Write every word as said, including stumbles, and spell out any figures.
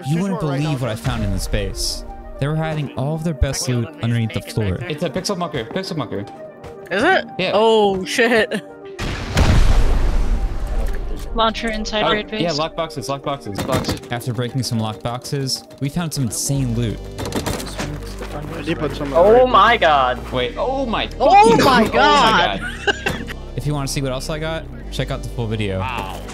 You wouldn't believe what I found in the space. They were hiding all of their best loot underneath the floor. It's a pixel mucker. Pixel mucker. Is it? Yeah. Oh shit. Launcher inside Oh, raid base. yeah, lock boxes, lock boxes, boxes. After breaking some locked boxes, we found some insane loot. Oh my god. Wait, oh my Oh my Oh god. my god. If you want to see what else I got, check out the full video. Wow.